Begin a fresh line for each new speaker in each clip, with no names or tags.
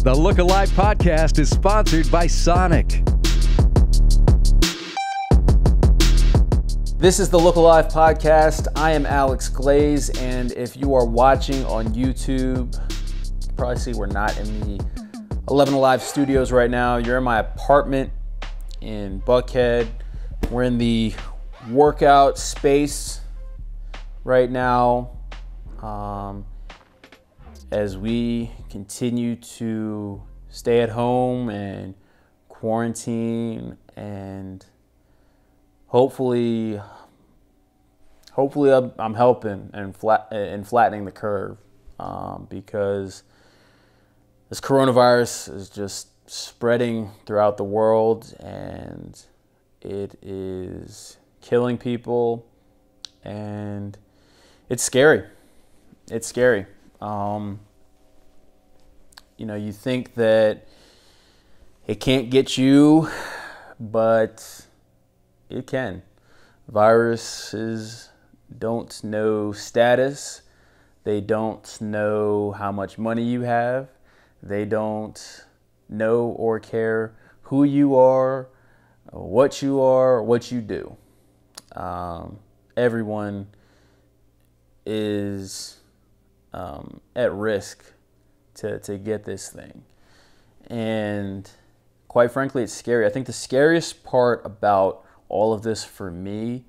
The Look Alive podcast is sponsored by Sonic.
This is the Look Alive podcast. I am Alex Glaze, and if you are watching on YouTube, you probably see we're not in the 11 Alive studios right now. You're in my apartment in Buckhead. We're in the workout space right now as we continue to stay at home and quarantine, and hopefully I'm helping and flattening the curve, because this coronavirus is just spreading throughout the world and it is killing people, and it's scary. It's scary. You think that it can't get you, but it can. Viruses don't know status. They don't know how much money you have. They don't know or care who you are, what you do. Everyone is at risk to get this thing. And quite frankly, it's scary. I think the scariest part about all of this for me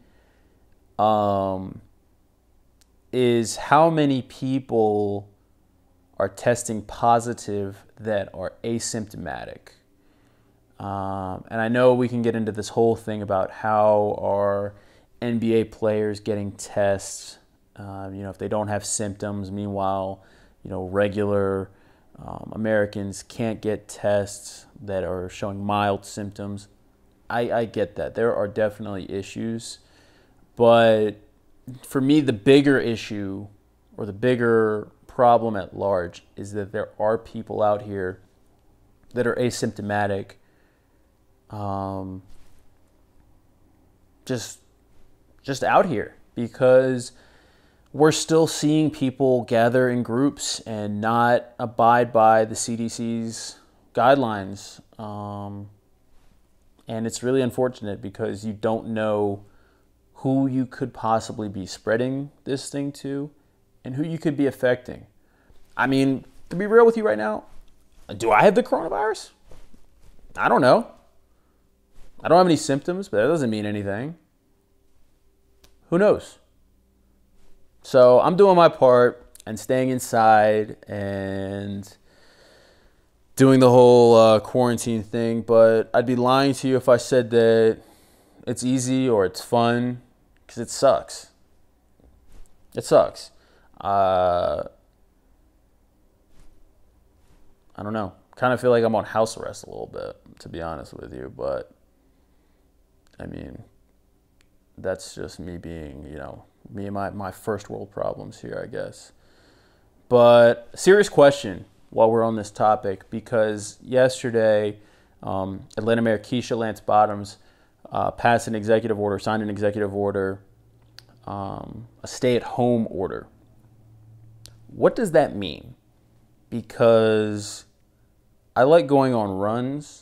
is how many people are testing positive that are asymptomatic. And I know we can get into this whole thing about how are NBA players getting tests, if they don't have symptoms. Meanwhile, regular Americans can't get tests that are showing mild symptoms. I get that. There are definitely issues. But for me, the bigger issue or the bigger problem at large is that there are people out here that are asymptomatic, just out here, because we're still seeing people gather in groups and not abide by the CDC's guidelines. And it's really unfortunate because you don't know who you could possibly be spreading this thing to and who you could be affecting. I mean, to be real with you right now, do I have the coronavirus? I don't know. I don't have any symptoms, but that doesn't mean anything. Who knows? So I'm doing my part and staying inside and doing the whole quarantine thing, but I'd be lying to you if I said that it's easy or it's fun, because it sucks. It sucks. I don't know. Kind of feel like I'm on house arrest a little bit, to be honest with you, but I mean, that's just me being, me and my first world problems here, I guess. But serious question while we're on this topic, because yesterday, Atlanta Mayor Keisha Lance Bottoms signed an executive order, a stay-at-home order. What does that mean? Because I like going on runs,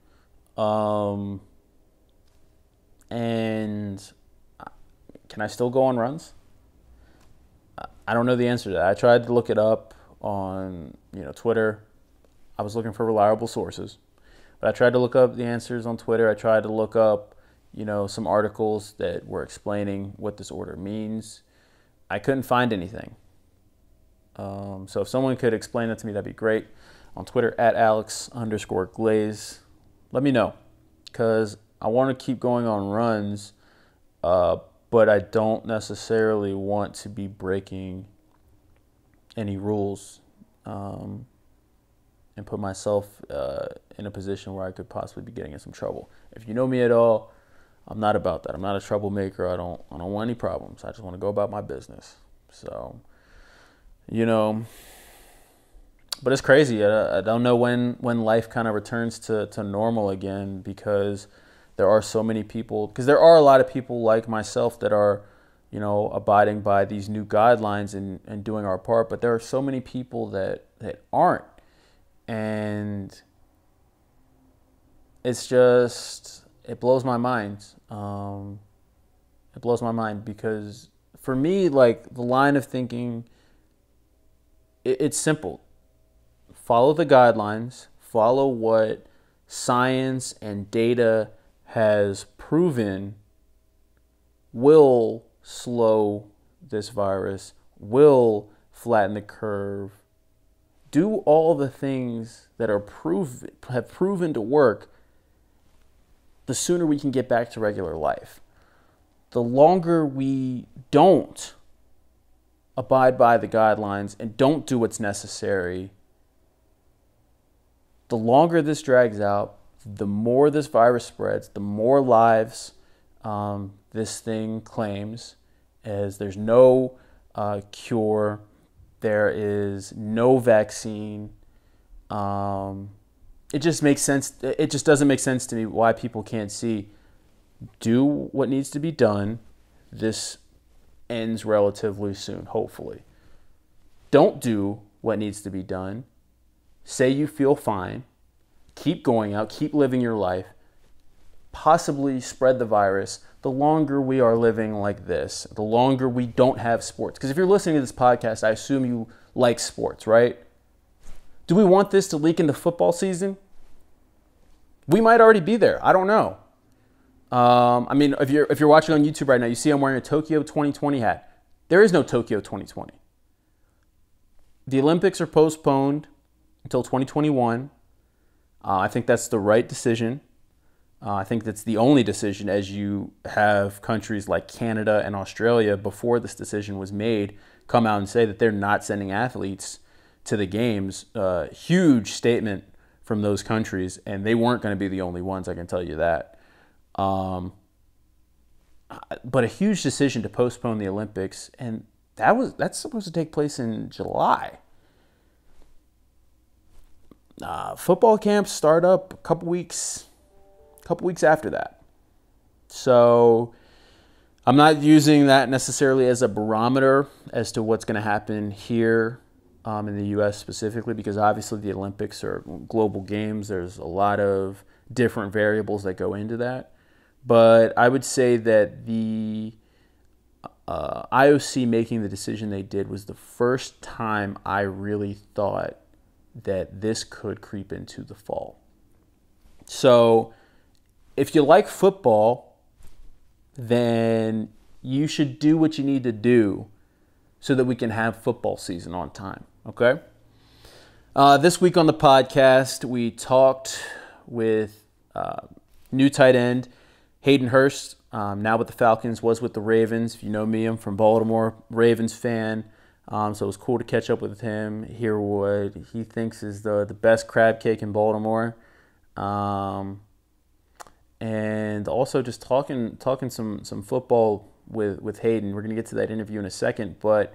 and can I still go on runs? I don't know the answer to that. I tried to look it up on Twitter. I was looking for reliable sources, but I tried to look up the answers on Twitter. I tried to look up some articles that were explaining what this order means. I couldn't find anything. So if someone could explain that to me, that'd be great. On Twitter @Alex_Glaze, let me know, because I want to keep going on runs, but I don't necessarily want to be breaking any rules and put myself in a position where I could possibly be getting in some trouble. If you know me at all, I'm not about that. I'm not a troublemaker. I don't want any problems. I just want to go about my business. So, but it's crazy. I don't know when life kind of returns to normal again, because there are so many people, because there are a lot of people like myself that are, abiding by these new guidelines and doing our part, but there are so many people that aren't. And it's just, it blows my mind. It blows my mind because for me, like, the line of thinking, it's simple. Follow the guidelines, follow what science and data has proven will slow this virus, will flatten the curve. Do all the things that have proven to work. The sooner we can get back to regular life. The longer we don't abide by the guidelines and don't do what's necessary, the longer this drags out, the more this virus spreads, the more lives this thing claims, as there's no cure, there is no vaccine. It just makes sense. It just doesn't make sense to me why people can't see. Do what needs to be done. This ends relatively soon, hopefully. Don't do what needs to be done. Say you feel fine. Keep going out. Keep living your life. Possibly spread the virus. The longer we are living like this, the longer we don't have sports. Because if you're listening to this podcast, I assume you like sports, right? Do we want this to leak into football season? We might already be there. I don't know. I mean, if you're watching on YouTube right now, you see I'm wearing a Tokyo 2020 hat. There is no Tokyo 2020. The Olympics are postponed until 2021. I think that's the right decision. I think that's the only decision, as you have countries like Canada and Australia, before this decision was made, come out and say that they're not sending athletes to the games. Huge statement from those countries, and they weren't going to be the only ones, I can tell you that. But a huge decision to postpone the Olympics, and that's supposed to take place in July. Football camps start up a couple weeks after that. So I'm not using that necessarily as a barometer as to what's going to happen here in the U.S. specifically, because obviously the Olympics are global games. There's a lot of different variables that go into that. But I would say that the IOC making the decision they did was the first time I really thought that this could creep into the fall. So if you like football, then you should do what you need to do so that we can have football season on time, okay? This week on the podcast, we talked with new tight end Hayden Hurst, now with the Falcons, was with the Ravens. If you know me, I'm from Baltimore, Ravens fan. So it was cool to catch up with him, hear what he thinks is the best crab cake in Baltimore. And also just talking some football with Hayden. We're going to get to that interview in a second, but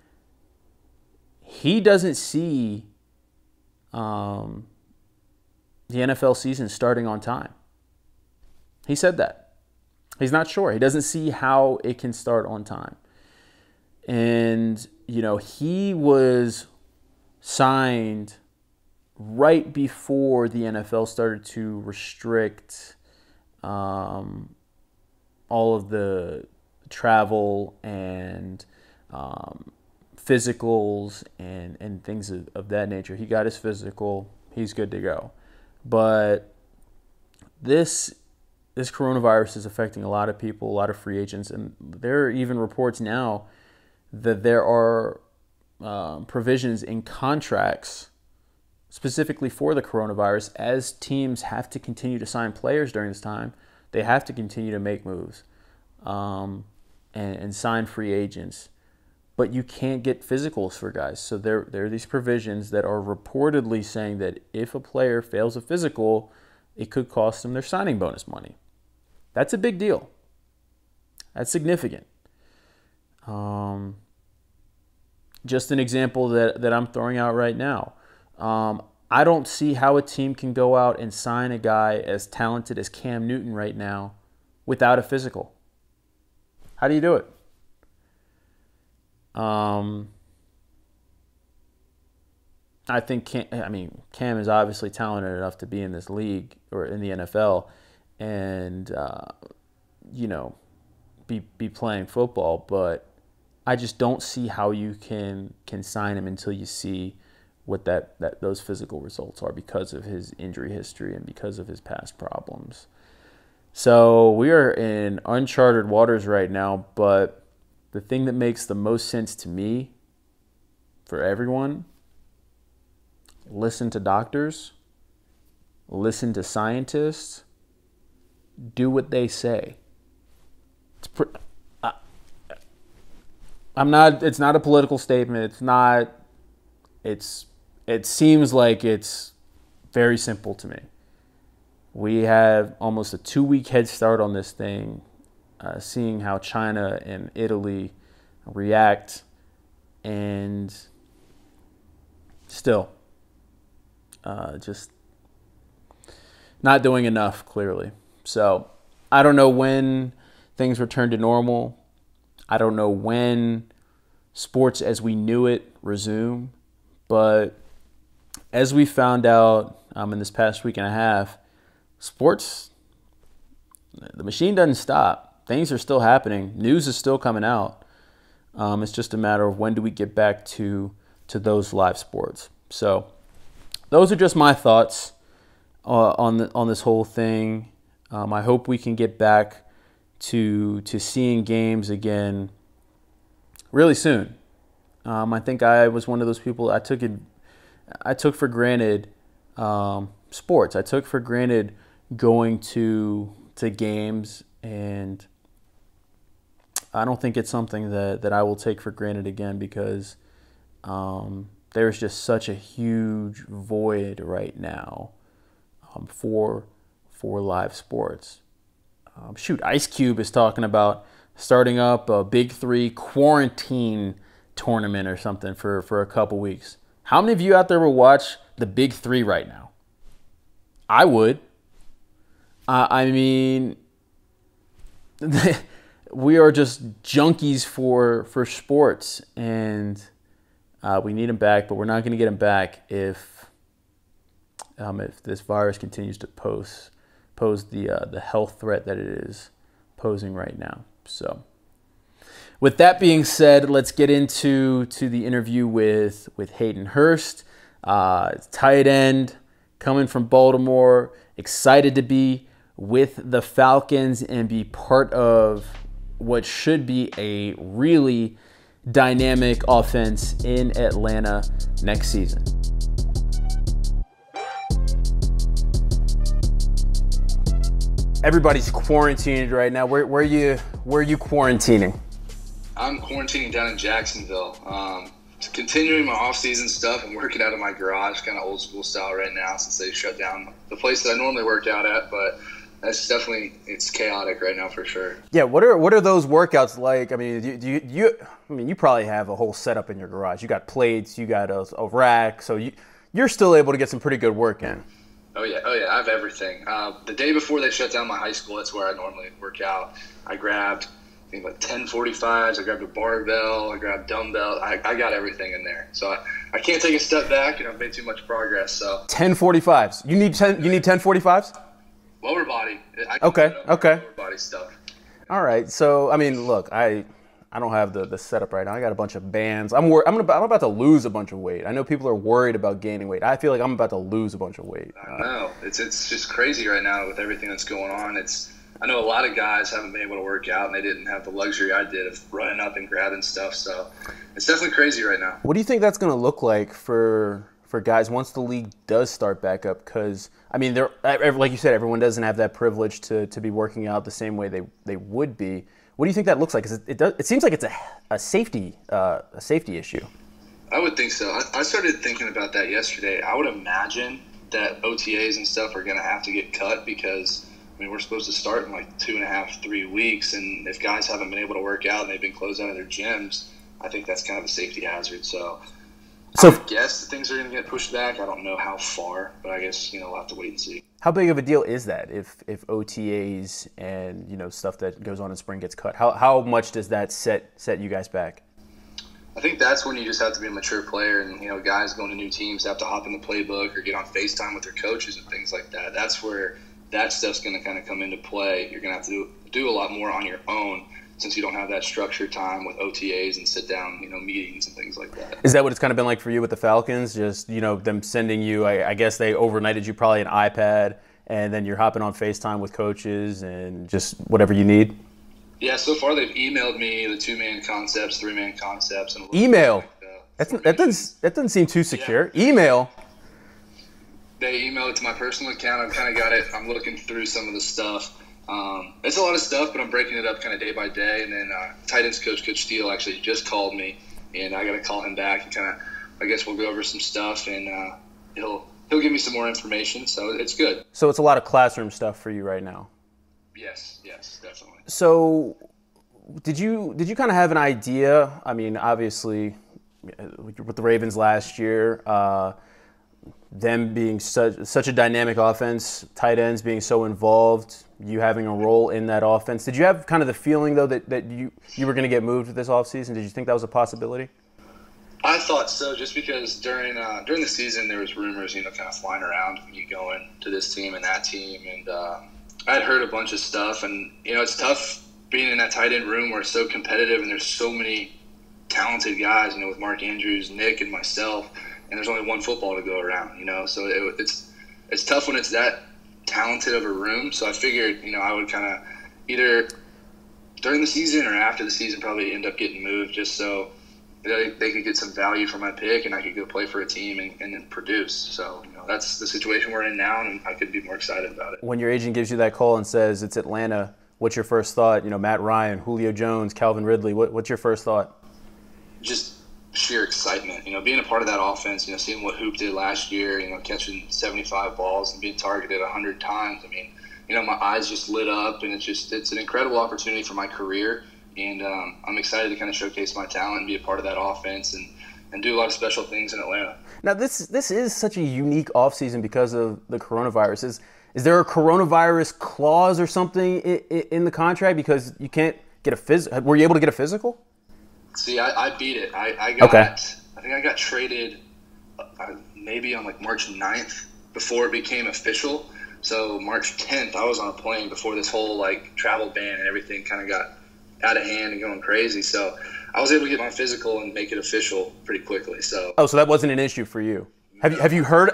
he doesn't see the NFL season starting on time. He said that. He's not sure. He doesn't see how it can start on time. And, you know, he was signed right before the NFL started to restrict all of the travel and physicals and things of that nature. He got his physical. He's good to go. But this coronavirus is affecting a lot of people, a lot of free agents, and there are even reports now that there are provisions in contracts specifically for the coronavirus. As teams have to continue to sign players during this time, they have to continue to make moves and sign free agents. But you can't get physicals for guys. So there are these provisions that are reportedly saying that if a player fails a physical, it could cost them their signing bonus money. That's a big deal. That's significant. Just an example that I'm throwing out right now. I don't see how a team can go out and sign a guy as talented as Cam Newton right now without a physical. How do you do it? I think Cam is obviously talented enough to be in this league or in the NFL, and be playing football. But I just don't see how you can sign him until you see what those physical results are because of his injury history and because of his past problems. So we are in uncharted waters right now. But the thing that makes the most sense to me, for everyone, listen to doctors, listen to scientists, do what they say. It's not a political statement. It seems like it's very simple to me. We have almost a 2-week head start on this thing, seeing how China and Italy react, and still just not doing enough, clearly. So I don't know when things return to normal. I don't know when sports as we knew it resume. But as we found out in this past week and a half, sports, the machine doesn't stop. Things are still happening. News is still coming out. It's just a matter of when do we get back to those live sports. So those are just my thoughts on this whole thing. I hope we can get back to seeing games again really soon. I think I was one of those people. I took for granted sports. I took for granted going to games, and I don't think it's something that I will take for granted again, because there's just such a huge void right now for live sports. Ice Cube is talking about starting up a Big 3 quarantine tournament or something for a couple weeks. How many of you out there will watch the Big 3 right now? I would. I mean, we are just junkies for sports, and we need them back, but we're not going to get them back if this virus continues to pose the health threat that it is posing right now. So with that being said, let's get into the interview with Hayden Hurst, tight end, coming from Baltimore. Excited to be with the Falcons and be part of what should be a really dynamic offense in Atlanta next season. Everybody's quarantined right now. Where are you quarantining?
I'm quarantining down in Jacksonville. Continuing my off-season stuff and working out of my garage, kind of old school style right now, since they shut down the place that I normally work out at. But it's chaotic right now for sure.
Yeah, what are those workouts like? I mean, you probably have a whole setup in your garage. You got plates, you got a rack, so you're still able to get some pretty good work in.
Oh yeah, I have everything. The day before they shut down my high school, that's where I normally work out. I grabbed, I think, like 1045s. I grabbed a barbell. I grabbed dumbbell. I got everything in there. So I can't take a step back, and I've made too much progress. So
1045s. You need 1045s?
Lower body.
Okay.
Lower body stuff.
All right. So I mean, look, I don't have the setup right now. I got a bunch of bands. I'm about to lose a bunch of weight. I know people are worried about gaining weight. I feel like I'm about to lose a bunch of weight.
I know. It's just crazy right now with everything that's going on. I know a lot of guys haven't been able to work out, and they didn't have the luxury I did of running up and grabbing stuff. So it's definitely crazy right now.
What do you think that's going to look like for guys once the league does start back up? Because, I mean, like you said, everyone doesn't have that privilege to be working out the same way they would be. What do you think that looks like? Because it seems like it's a safety issue.
I would think so. I started thinking about that yesterday. I would imagine that OTAs and stuff are going to have to get cut because, I mean, we're supposed to start in like 2.5, 3 weeks. And if guys haven't been able to work out and they've been closed out of their gyms, I think that's kind of a safety hazard. So I guess things are going to get pushed back. I don't know how far, but I guess, we'll have to wait and see.
How big of a deal is that if OTAs and, stuff that goes on in spring gets cut? How much does that set you guys back?
I think that's when you just have to be a mature player, and guys going to new teams have to hop in the playbook or get on FaceTime with their coaches and things like that. That's where that stuff's going to kind of come into play. You're going to have to do a lot more on your own since you don't have that structured time with OTAs and sit down, meetings and things like that.
Is that what it's kind of been like for you with the Falcons? Just, them sending you, I guess they overnighted you probably an iPad, and then you're hopping on FaceTime with coaches and just whatever you need?
Yeah, so far they've emailed me the 2-man concepts, 3-man concepts. And
email? That doesn't seem too secure. Yeah. Email?
They emailed it to my personal account. I've kind of got it. I'm looking through some of the stuff. It's a lot of stuff, but I'm breaking it up kind of day by day. And then tight ends coach Steele actually just called me, and I got to call him back and kind of, I guess we'll go over some stuff, and he'll give me some more information. So it's good.
So it's a lot of classroom stuff for you right now.
Yes, definitely.
So did you kind of have an idea? I mean, obviously, with the Ravens last year, them being such a dynamic offense, tight ends being so involved, you having a role in that offense. Did you have kind of the feeling, though, that you were going to get moved this offseason? Did you think that was a possibility?
I thought so, just because during the season there was rumors, kind of flying around, me going to this team and that team, and I'd heard a bunch of stuff, and it's tough being in that tight end room where it's so competitive and there's so many talented guys, with Mark Andrews, Nick, and myself, and there's only one football to go around, so it's tough when it's that talented of a room. So I figured, I would kind of either during the season or after the season probably end up getting moved just so they could get some value for my pick and I could go play for a team and then produce. So, that's the situation we're in now, and I couldn't be more excited about it.
When your agent gives you that call and says it's Atlanta, what's your first thought? Matt Ryan, Julio Jones, Calvin Ridley, what's your first thought?
Just sheer excitement, being a part of that offense, seeing what Hoop did last year, catching 75 balls and being targeted 100 times. I mean, my eyes just lit up, and it's an incredible opportunity for my career. And I'm excited to kind of showcase my talent and be a part of that offense and do a lot of special things in Atlanta.
Now, this is such a unique offseason because of the coronavirus. Is there a coronavirus clause or something in the contract because you can't get a physical? Were you able to get a physical?
See, I beat it. I think I got traded maybe on like March 9th before it became official. So March 10th, I was on a plane before this whole travel ban and everything kind of got out of hand and going crazy. So I was able to get my physical and make it official pretty quickly. So
that wasn't an issue for you. Have you heard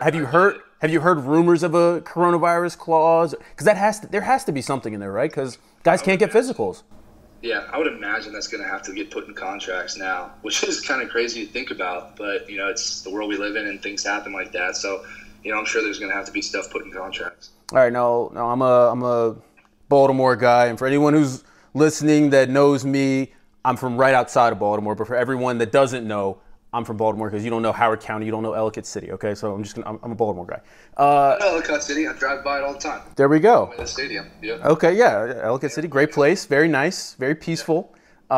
rumors of a coronavirus clause? Because there has to be something in there, right? Because guys can't get physicals.
Yeah, I would imagine that's going to have to get put in contracts now, which is kind of crazy to think about. But it's the world we live in, and things happen like that. So I'm sure there's going to have to be stuff put in contracts.
All right, now I'm a Baltimore guy, and for anyone who's listening that knows me, I'm from right outside of Baltimore. But for everyone that doesn't know, I'm from Baltimore because you don't know Howard County, you don't know Ellicott City. Okay, so I'm a Baltimore guy.
I know Ellicott City. I drive by it all the time.
There we go.
The stadium. Yeah.
Okay, yeah, Ellicott City, great place, very nice, very peaceful.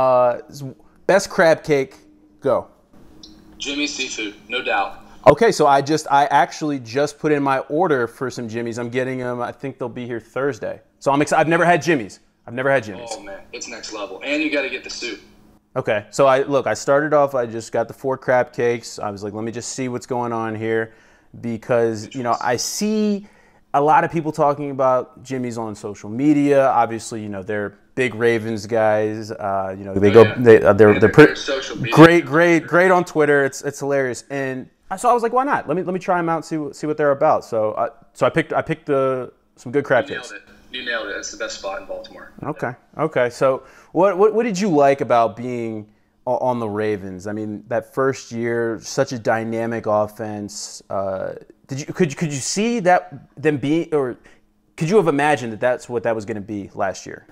Best crab cake, go.
Jimmy's Seafood, no doubt.
Okay, so I actually just put in my order for some Jimmy's. I'm getting them. I think they'll be here Thursday. So I'm excited. I've never had Jimmy's.
Oh man, it's next level, and you got to get the soup.
Okay, so I started off. I just got the 4 crab cakes. I was like, let me just see what's going on here, because I see a lot of people talking about Jimmy's on social media. Obviously, they're big Ravens guys. They're pretty great on Twitter. It's hilarious, and so I was like, why not? Let me try them out, see what they're about. So I picked some good crab cakes.
You nailed it. It's the best spot in Baltimore.
Okay. So what did you like about being on the Ravens? I mean, that first year, such a dynamic offense. Could you see that them being, or could you have imagined that that's what that was going to be last year?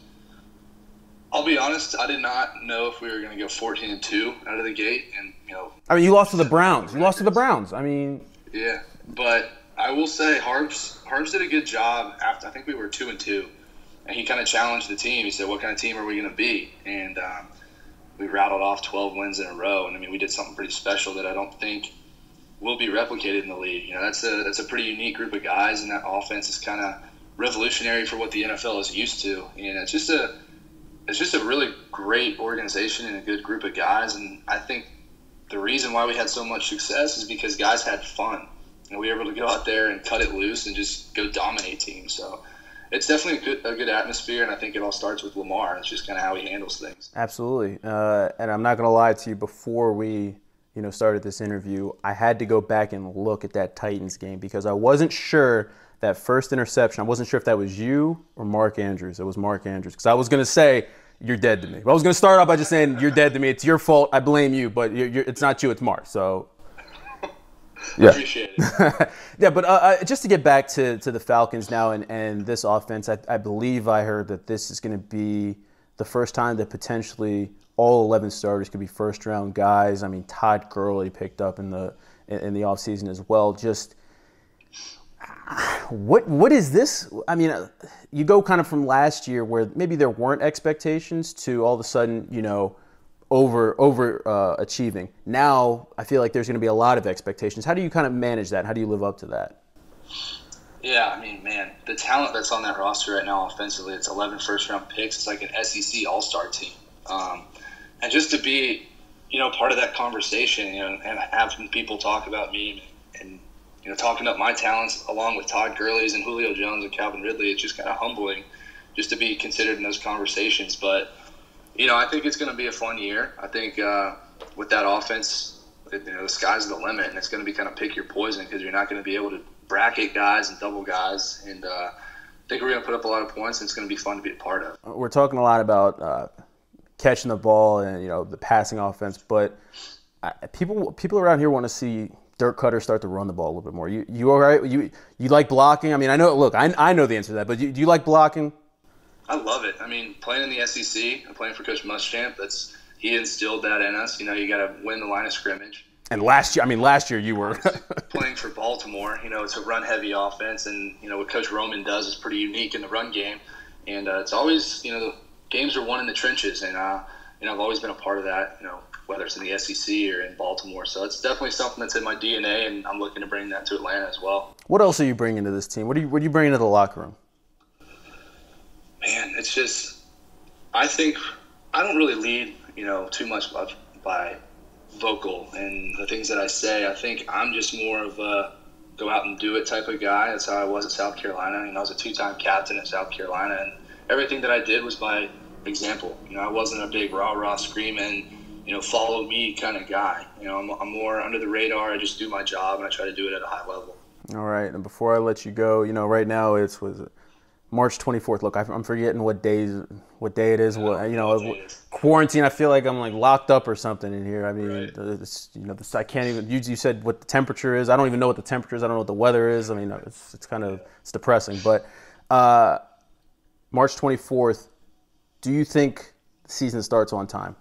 I'll be honest. I did not know if we were going to go 14-2 out of the gate, and
I mean, you lost to the Browns. I mean,
yeah, but I will say Harbs did a good job after. I think we were 2-2, and he kind of challenged the team. He said, "What kind of team are we going to be?" And we rattled off 12 wins in a row. And I mean, we did something pretty special that I don't think will be replicated in the league. That's a pretty unique group of guys, and that offense is kind of revolutionary for what the NFL is used to. And it's just it's just a really great organization and a good group of guys. And I think the reason why we had so much success is because guys had fun. And we were able to go out there and cut it loose and just go dominate teams. So it's definitely a good atmosphere, and I think it all starts with Lamar. It's just kind of how he handles things.
Absolutely. And I'm not going to lie to you, before we started this interview, I had to go back and look at that Titans game because I wasn't sure that first interception. I wasn't sure if that was you or Mark Andrews. It was Mark Andrews because I was going to say, you're dead to me. I was going to start off by just saying, you're dead to me. It's your fault. I blame you, but it's not you. It's Mark. So, yeah.
Appreciate it.
Yeah, but just to get back to the Falcons now and this offense, I believe I heard that this is going to be the first time that potentially all 11 starters could be first-round guys. I mean, Todd Gurley picked up in the offseason as well. Just what is this? I mean, you go kind of from last year where maybe there weren't expectations to all of a sudden, over achieving. Now I feel like there's going to be a lot of expectations. How do you kind of manage that? How do you live up to that?
Yeah, I mean, man, the talent that's on that roster right now offensively, it's 11 first-round picks. It's like an SEC all-star team. And just to be, part of that conversation, and having people talk about me and talking up my talents along with Todd Gurley's and Julio Jones and Calvin Ridley, it's just kind of humbling just to be considered in those conversations. But, I think it's going to be a fun year. I think with that offense, the sky's the limit, and it's going to be kind of pick your poison because you're not going to be able to bracket guys and double guys. And I think we're going to put up a lot of points, and it's going to be fun to be a part of.
We're talking a lot about catching the ball and the passing offense, but people around here want to see Dirk Cutter start to run the ball a little bit more. You all right? You like blocking? I mean, I know. Look, I know the answer to that, but do you like blocking?
I love it. I mean, playing in the SEC and playing for Coach Muschamp, he instilled that in us. You got to win the line of scrimmage.
And last year you were
playing for Baltimore. It's a run-heavy offense, and what Coach Roman does is pretty unique in the run game. And it's always, the games are won in the trenches, and I've always been a part of that. Whether it's in the SEC or in Baltimore. So it's definitely something that's in my DNA, and I'm looking to bring that to Atlanta as well.
What else are you bringing to this team? What do you bring into the locker room?
Man, it's just I think I don't really lead, too much by vocal and the things that I say. I think I'm just more of a go out and do it type of guy. That's how I was at South Carolina. I was a 2-time captain at South Carolina, and everything that I did was by example. I wasn't a big rah-rah screaming, follow me kind of guy. I'm more under the radar. I just do my job, and I try to do it at a high level.
All right, and before I let you go, right now was March 24th. Look, I'm forgetting what day it is. Quarantine. I feel like I'm like locked up or something in here. I mean, right. I can't even. You said what the temperature is. I don't even know what the temperature is. I don't know what the weather is. I mean, it's depressing. But March 24th. Do you think the season starts on time?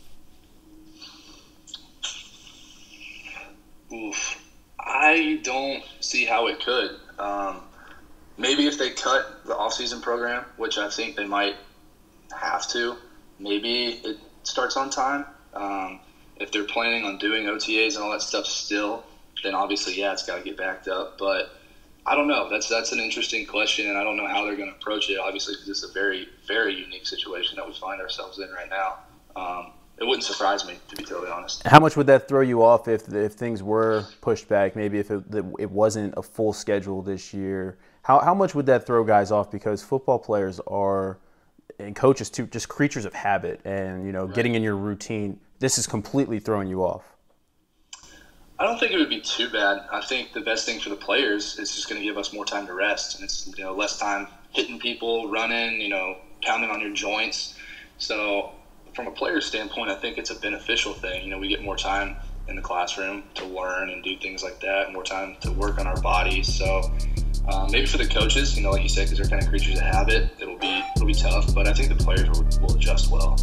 Oof. I don't see how it could. Maybe if they cut the off-season program, which I think they might have to, maybe it starts on time. If they're planning on doing OTAs and all that stuff still, then obviously, it's got to get backed up. But I don't know. That's an interesting question, and I don't know how they're going to approach it, obviously, because it's a very, very unique situation that we find ourselves in right now. It wouldn't surprise me, to be totally honest.
How much would that throw you off if things were pushed back, maybe if it wasn't a full schedule this year? How much would that throw guys off? Because football players are, and coaches too, just creatures of habit, and right. Getting in your routine, this is completely throwing you off.
I don't think it would be too bad. I think the best thing for the players is just going to give us more time to rest, and it's less time hitting people, running, pounding on your joints. So from a player's standpoint, I think it's a beneficial thing. We get more time in the classroom to learn and do things like that, more time to work on our bodies. So maybe for the coaches, like you said, because they're kind of creatures of habit, it'll be tough. But I think the players will adjust well.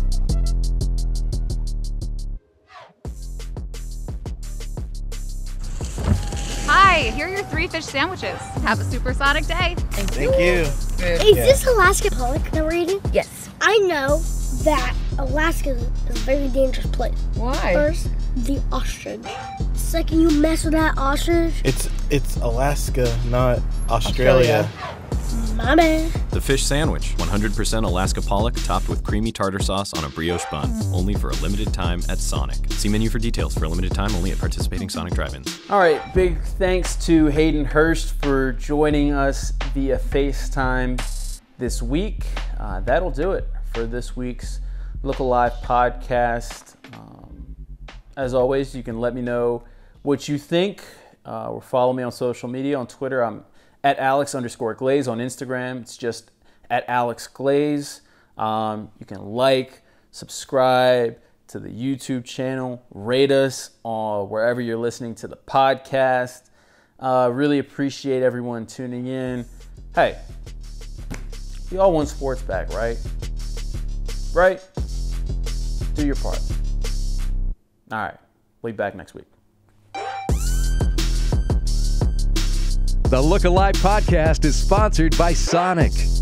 Hi, here are your 3 fish sandwiches. Have a supersonic day.
Thank you.
Is this Alaska pollock that we're eating?
Yes.
I know that Alaska is a very dangerous place.
Why?
First, the ostrich. Second, you mess with that ostrich.
It's Alaska, not Australia.
Mommy.
The fish sandwich, 100% Alaska pollock topped with creamy tartar sauce on a brioche bun. Only for a limited time at Sonic. See menu for details. For a limited time only at participating Sonic drive-ins.
All right, big thanks to Hayden Hurst for joining us via FaceTime this week. That'll do it for this week's Look Alive podcast. As always, you can let me know what you think, or follow me on social media. On Twitter, I'm at Alex_Glaze. On Instagram, it's just at AlexGlaze. You can like, subscribe to the YouTube channel, rate us wherever you're listening to the podcast. Really appreciate everyone tuning in. Hey, we all want sports back, right? Right? Do your part. All right, we'll be back next week.
The Look Alive podcast is sponsored by Sonic.